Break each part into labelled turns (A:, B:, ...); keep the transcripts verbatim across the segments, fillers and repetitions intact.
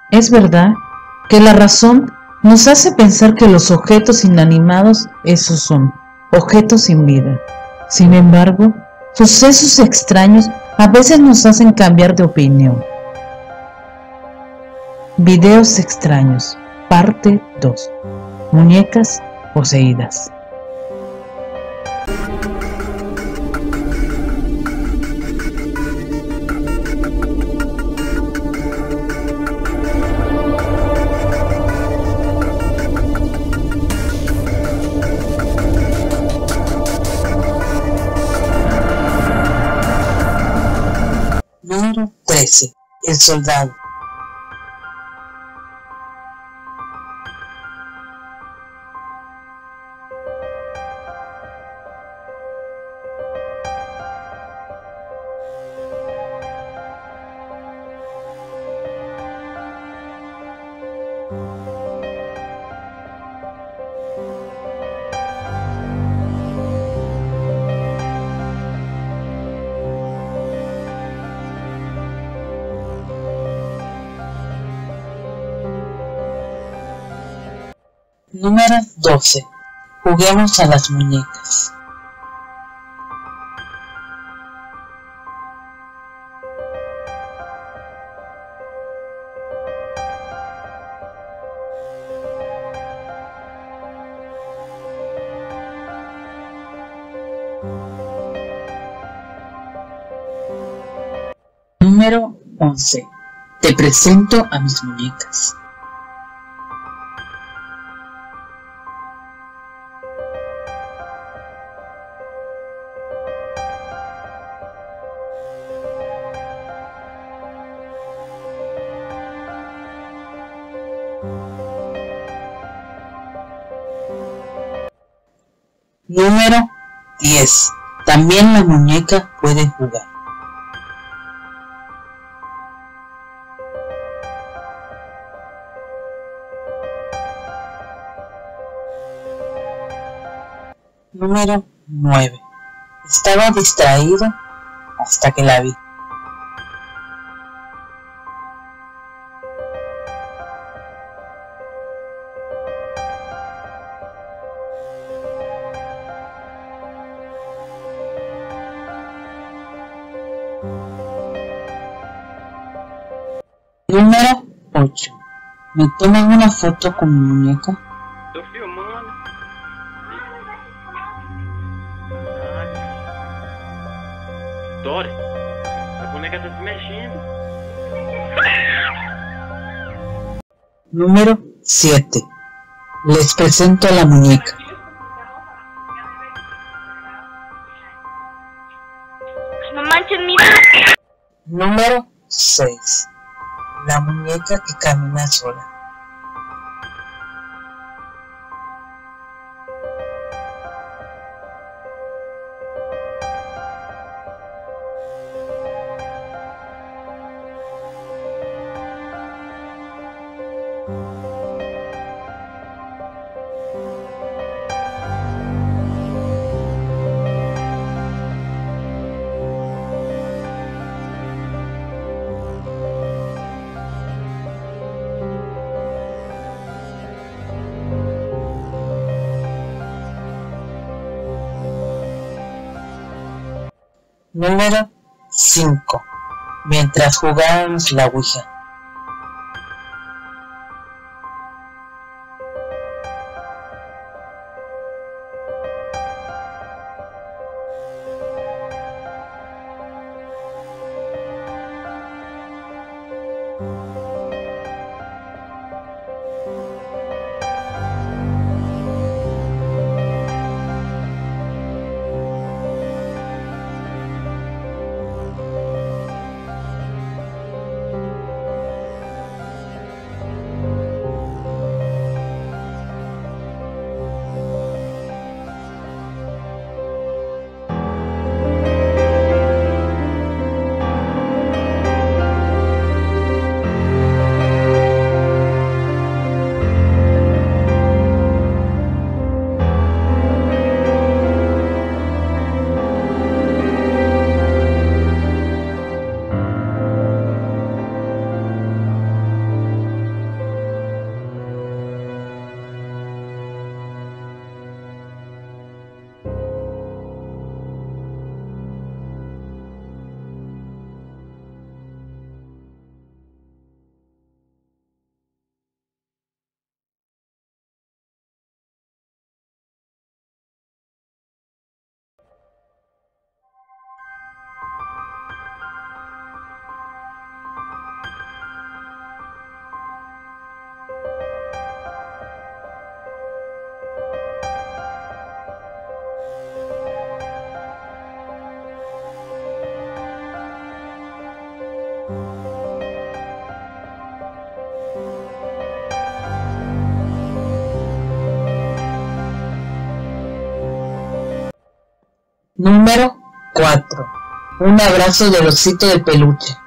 A: Es verdad que la razón nos hace pensar que los objetos inanimados, esos son, objetos sin vida. Sin embargo, sucesos extraños a veces nos hacen cambiar de opinión. Videos extraños, parte dos. Muñecas poseídas.
B: Número trece. El soldado. Número doce. Juguemos a las muñecas. Número once. Te presento a mis muñecas. Número diez. También la muñeca puede jugar. Número nueve. Estaba distraído hasta que la vi. Número ocho. ¿Me toman una foto con mi muñeca?
C: Tô filmando. Dore, a boneca tá se mexendo.
B: Número siete. Les presento a la muñeca. Número seis. La muñeca que camina sola. Número cinco. Mientras jugábamos la ouija. Número cuatro. Un abrazo del osito de peluche.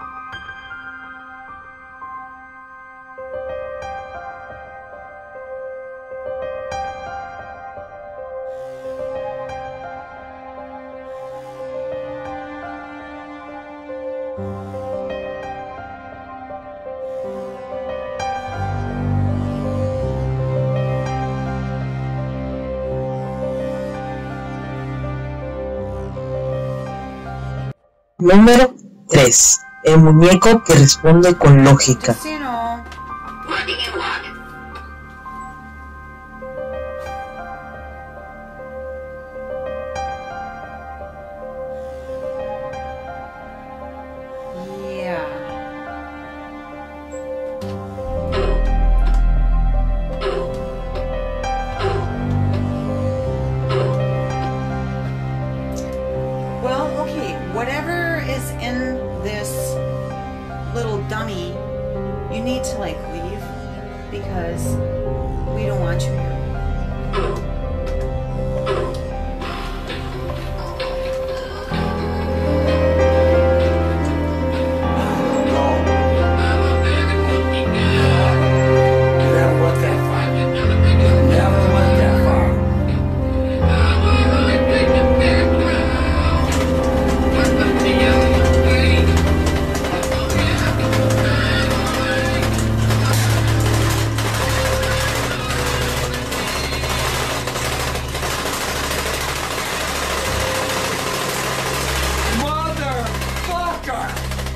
B: Número tres. El muñeco que responde con lógica.
D: Casino.
E: What do you want?
D: Yeah. Well, okay, whatever is in this little dummy, you need to like leave because we don't want you here.
F: Never went that far. Never went that far. Motherfucker!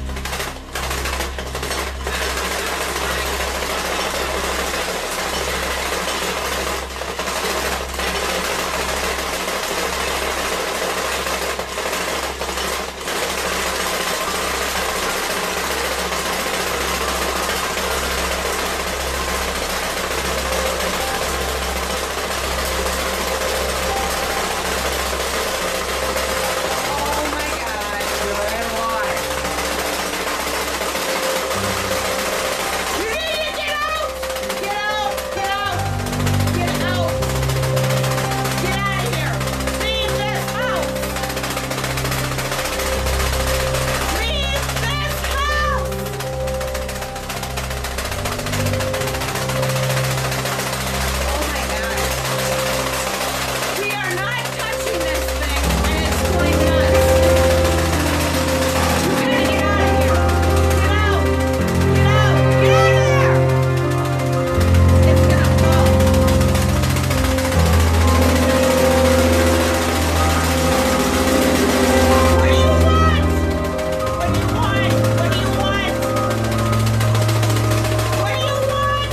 D: Oh my god.
F: Good and why?
D: You need to get out! Get out! Get out! Get out! Get out of here! Leave this house! Leave this house! Oh my god. We are not touching this thing and it's going nuts. You gotta get out of here. Get out. Get out. Get out of there. It's gonna fall. What do you want? What do you want? What do you want? What do you want?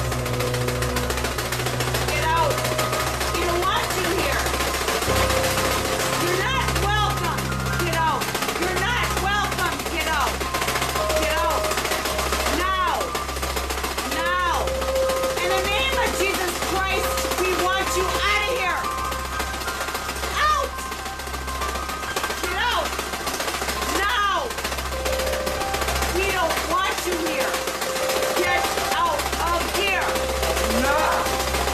D: Get out. We don't want you here. You're not welcome. Get out. You're not welcome. Get out. Get out. Now. Now. In the name of Jesus Christ, we want you out of here. Out. Get out. Now. We don't want you here. Get out of here.
F: Nah!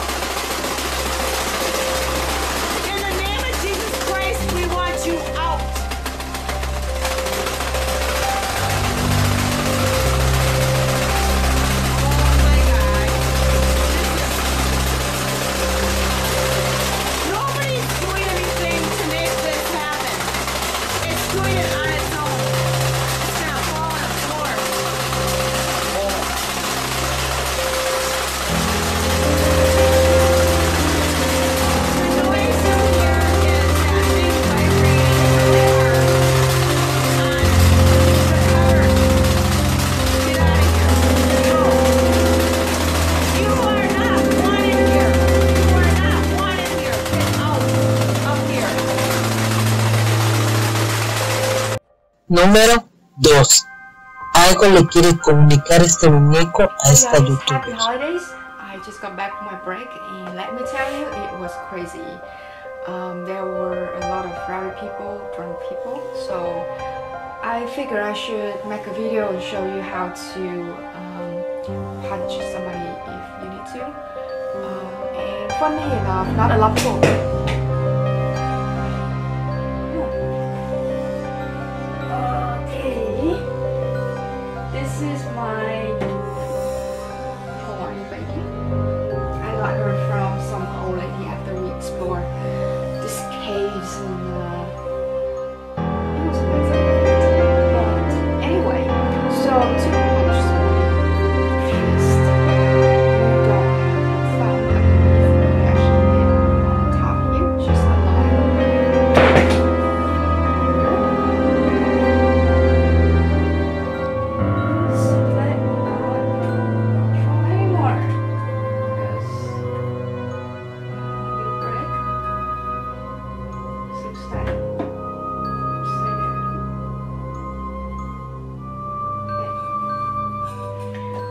D: In the name of Jesus Christ, we want you out. Oh my God. Nobody's doing anything to make this happen. It's doing it on its own. It's gonna fall on the floor. The noise you hear is that big vibrating really hard on the cover. Get out of here. Go. You are not wanted here. You are not wanted here. Get out of here.
B: Número dos. Algo le quiere comunicar este muñeco a
G: Hey
B: esta
G: guys, happy
B: youtuber.
G: holidays. I just got back from my break and let me tell you, it was crazy. Um, there were a lot of rowdy people, drunk people, so I figured I should make a video and show you how to um, punch somebody if you need to. Um, and funny enough, not a lot of people. Yeah.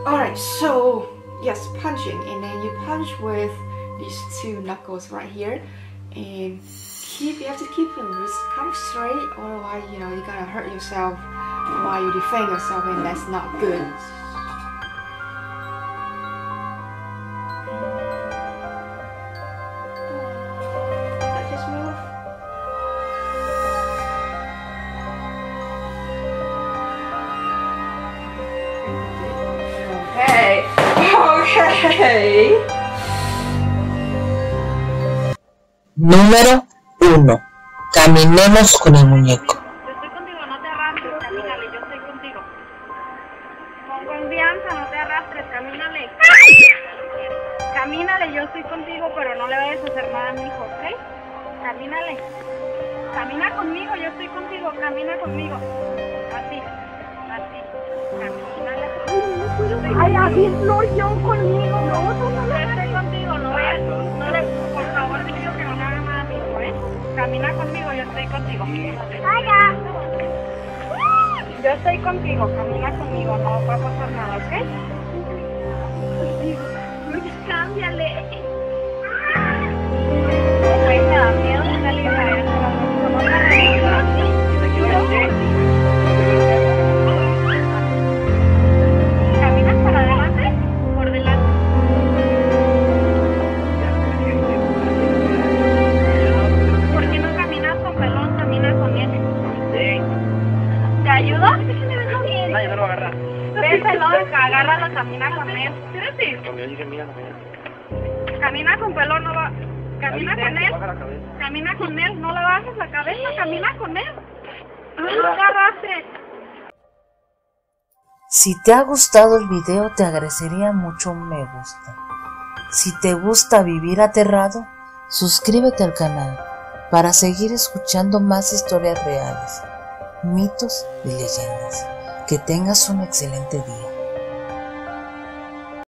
G: Alright, so yes, punching, and then you punch with these two knuckles right here, and keep you have to keep your wrist kind of straight, otherwise you know you're gonna hurt yourself while you defend yourself, and that's not good. Let's just move. Okay. Okay.
B: Número uno. Caminemos con el muñeco.
E: Yo estoy contigo, no te arrastres, camínale, yo estoy contigo. Con confianza, no te arrastres, camínale. Camínale, yo estoy contigo, pero no le vayas a hacer nada a mi hijo, ¿ok? Camínale. Camina conmigo, yo estoy contigo, camina conmigo. Así, así. Camínale. Ay, así no, yo conmigo, no, tú no le estoy contigo, no vayas, no le, por favor, te pido que no le hagas nada a mi hijo, ¿eh? Camina conmigo, yo estoy contigo. Vaya. Yo estoy contigo, camina conmigo, no va a pasar nada, ¿ok? Cámbiale. Ay, me da miedo salir a eso. ¿Caminas para adelante? Por delante. ¿Por qué no caminas con pelón? Camina con él. Sí. ¿Te ayudo? No, yo no lo voy a agarrar. Ven, pelón, agárralo, camina con él. Espérate. Camina con pelón, no va. Camina con él. Camina con él, no le bajes la cabeza, camina con él. No lo agarraste.
A: Si te ha gustado el video, te agradecería mucho un me gusta. Si te gusta vivir aterrado, suscríbete al canal para seguir escuchando más historias reales, mitos y leyendas. Que tengas un excelente día.